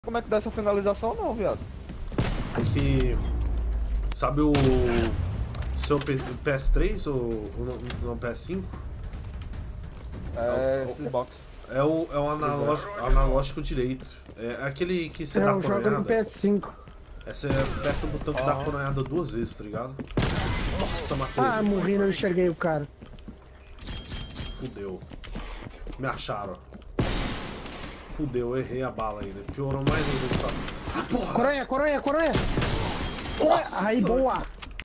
Como é que dá essa finalização não, viado? Que sabe o seu PS3 ou no PS5? É, Xbox. É o analógico direito. É aquele que você dá Eu jogo no coronhada. PS5. É, você aperta o botão que dá coronhada 2 vezes, tá ligado? Nossa, matei. Ah, morri, não enxerguei o cara. Fudeu. Me acharam. Fudeu, errei a bala ainda. Piorou mais uma vez só. Ah, porra! Coronha! Nossa! Aí, boa!